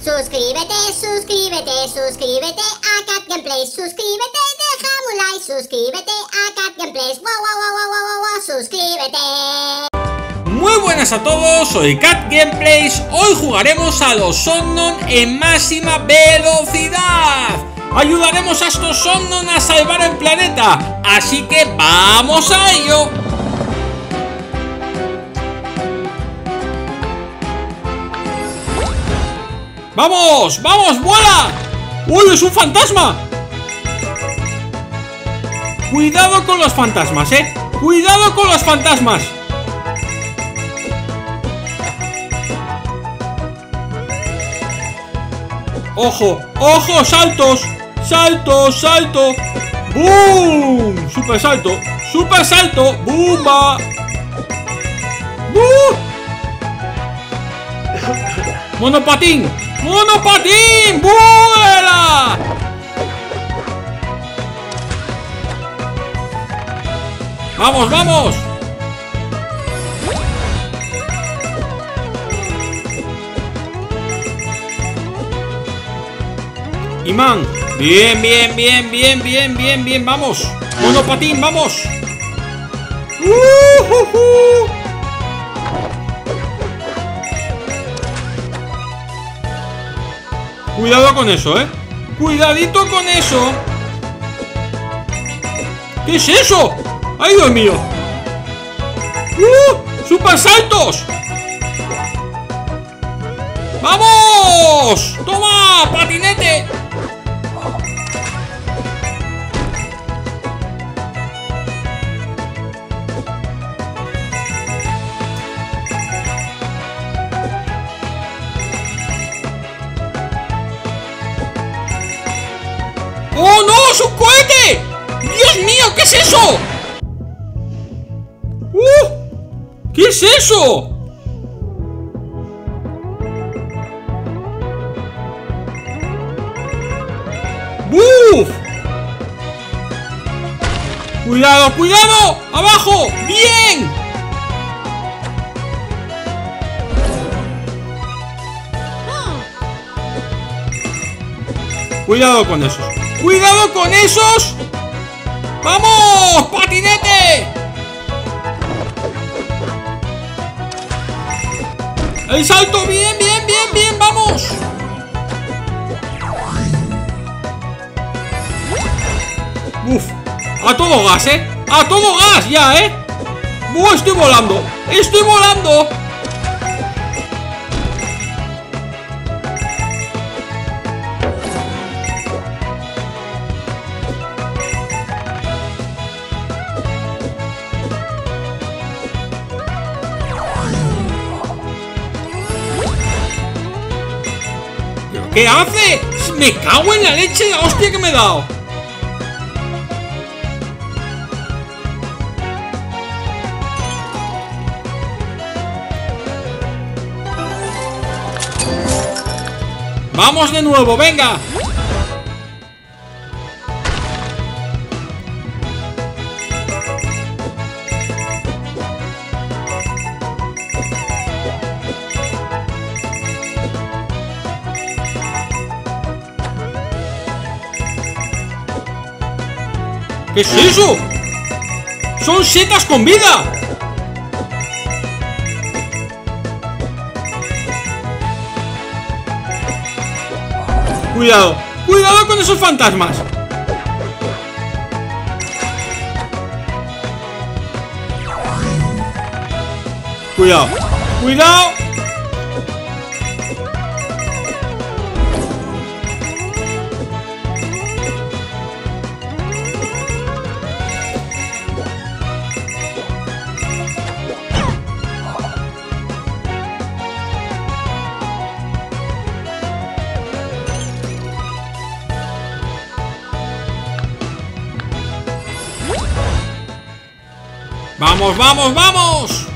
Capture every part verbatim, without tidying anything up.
Suscríbete, suscríbete, suscríbete a Cat Gameplays. Suscríbete, déjame un like. Suscríbete a Cat Gameplays. Wow, wow, wow, wow, wow, wow, suscríbete. Muy buenas a todos, soy Cat Gameplays. Hoy jugaremos a los Somnon en máxima velocidad. Ayudaremos a estos Somnon a salvar el planeta. Así que vamos a ello. ¡Vamos! ¡Vamos! ¡Vuela! ¡Uy! ¡Es un fantasma! Cuidado con los fantasmas, ¿eh? ¡Cuidado con los fantasmas! ¡Ojo! ¡Ojo! ¡Saltos! ¡Saltos! ¡Salto! ¡Bum! ¡Super salto! ¡Super salto! ¡Bumba! ¡Bum! ¡Monopatín! ¡Monopatín! ¡Vuela! ¡Vamos, vamos! Imán. Bien, bien, bien, bien, bien, bien, bien. Vamos. Monopatín, vamos. Uh, uh, uh. Cuidado con eso, ¿eh? Cuidadito con eso. ¿Qué es eso? ¡Ay, Dios mío! ¡Uh! ¡Super saltos! ¡Vamos! ¡Toma! ¡Patinete! ¡Oh, no! ¡Es un cohete! ¡Dios mío! ¿Qué es eso? ¡Uh! ¿Qué es eso? ¡Buf! ¡Cuidado, cuidado! ¡Abajo! ¡Bien! Cuidado con esos. ¡Cuidado con esos! ¡Vamos! ¡Patinete! ¡El salto! ¡Bien, bien, bien, bien! ¡Vamos! ¡Uf! ¡A todo gas, eh! ¡A todo gas ya, eh! ¡Buah! ¡Estoy volando! ¡Estoy volando! ¿Qué hace? ¡Me cago en la leche de la hostia que me he dado! ¡Vamos de nuevo! ¡Venga! ¿Qué es eso? ¡Son setas con vida! Cuidado, cuidado con esos fantasmas. Cuidado, cuidado. ¡Vamos, vamos, vamos!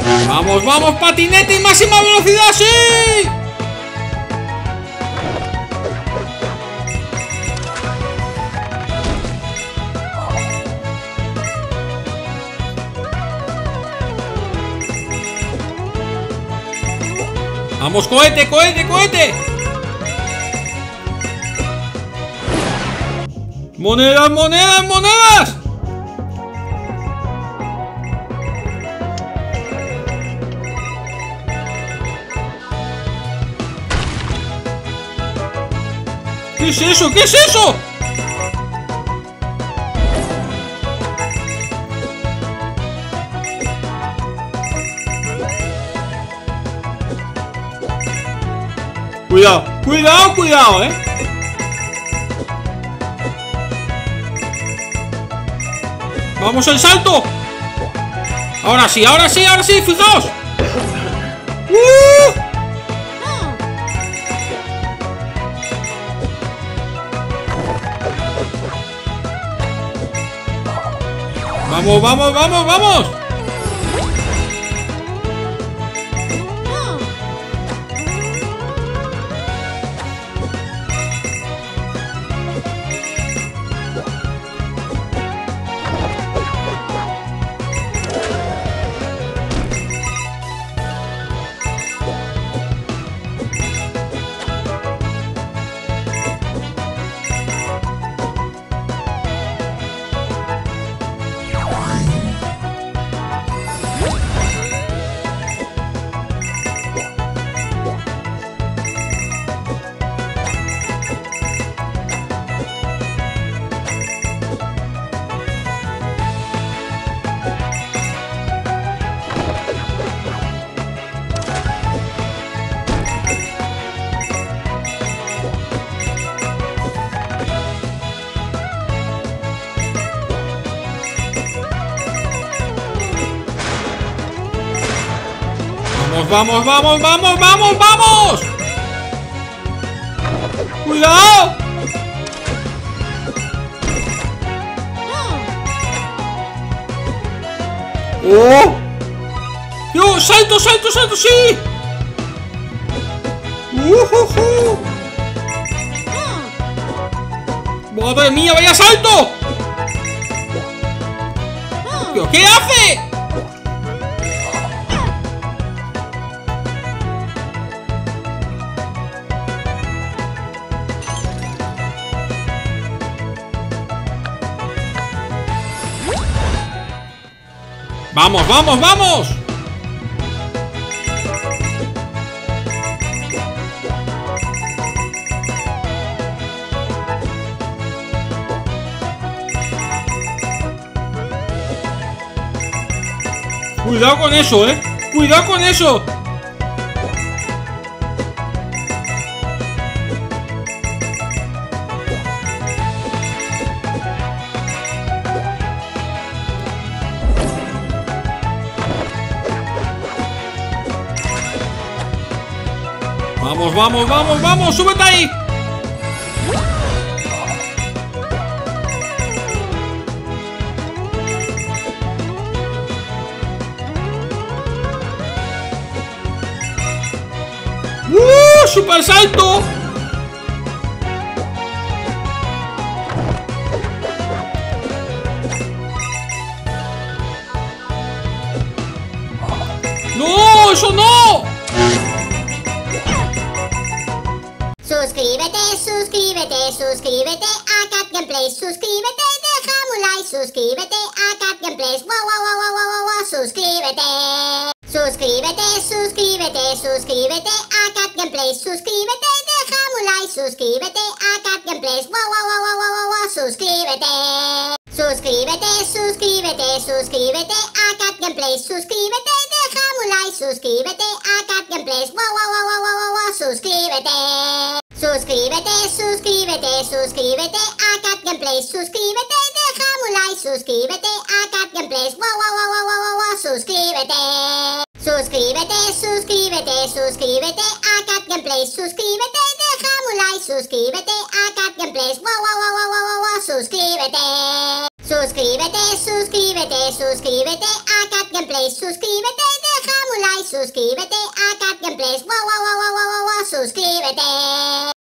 Vamos, vamos, patinete y máxima velocidad, sí. Vamos, cohete, cohete, cohete. Monedas, monedas, monedas. ¿Qué es eso? ¿Qué es eso? Cuidado, cuidado, cuidado, eh. Vamos al salto. Ahora sí, ahora sí, ahora sí, fijaos. ¡Uh! Vamos, vamos, vamos, vamos. Vamos, vamos, vamos, vamos, vamos. Cuidado. Oh. Yo, salto, salto, salto, sí. Uh, uh, uh. Madre mía, vaya salto. ¿Pero qué hace? ¡Vamos, vamos, vamos! Cuidado con eso, eh. Cuidado con eso. Vamos, vamos, vamos, vamos, súbete ahí. ¡Uh! ¡Super salto! ¡No! ¡Eso no! Suscríbete, suscríbete, suscríbete a Cat Gameplays. Suscríbete, déjame un like. Suscríbete a Cat Gameplays. Wow, wow, wow, wow, wow, wow, suscríbete. Suscríbete, suscríbete, suscríbete a Cat Gameplays. Suscríbete, déjame un like. Suscríbete a Cat Gameplays. Wow, wow, wow, wow, wow, wow, suscríbete. Suscríbete, suscríbete, suscríbete a Cat Gameplays. Suscríbete, déjame un like. Suscríbete a Cat Gameplays. Wow, wow, wow, wow, wow, wow, suscríbete. Suscríbete, suscríbete, suscríbete a Cat Gameplays. Suscríbete, déjame un like. Suscríbete a Cat Gameplays. Wow, wow, wow, wow, wow, wow, suscríbete. Suscríbete, suscríbete, suscríbete a Cat Gameplays. Suscríbete, déjame un like. Suscríbete a Cat Gameplays. Wow, wow, wow, wow, wow, wow, suscríbete. Suscríbete, suscríbete, suscríbete a Cat Gameplays. Suscríbete, deja un like, suscríbete a Cat Gameplays, wow, wow, wow, wow, wow, wow, suscríbete.